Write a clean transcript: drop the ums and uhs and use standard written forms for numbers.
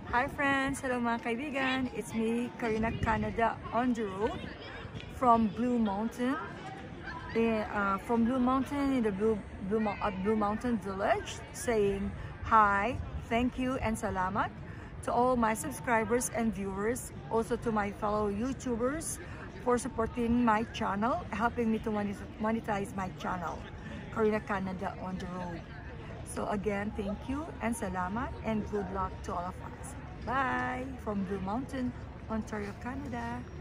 Hi friends! Hello mga kaibigan! It's me, Karina Canada, on the road from Blue Mountain. From Blue Mountain in the Blue Mountain Village, saying hi, thank you, and salamat to all my subscribers and viewers, also to my fellow YouTubers for supporting my channel, helping me to monetize my channel, Karina Canada on the road. So again, thank you and salamat and good luck to all of us. Bye from Blue Mountain, Ontario, Canada.